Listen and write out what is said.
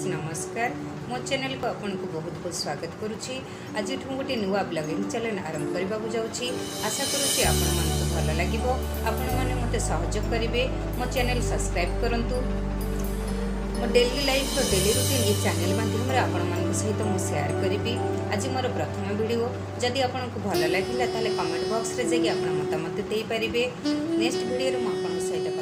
नमस्कार। मो चैनल को आपन को बहुत बहुत स्वागत करुच्ची। आज गोटे नुआ ब्लॉगिंग चैनल आरंभ करने को जाऊँगी। आशा करुच्ची आपण मानक भल लगे। आपण मैंने मत सहयोग करेंगे। मो चैनल सब्सक्राइब करूँ। मो डेली लाइफ डेली रूटीन ये चैनल माध्यम आपण मान सहित मुझे शेयर करी। आज मोर प्रथम वीडियो जदि आपन को भल लगे कमेंट बॉक्स रे जाकि आप मतामत दे पारे। नेक्स्ट वीडियो में आपन सहित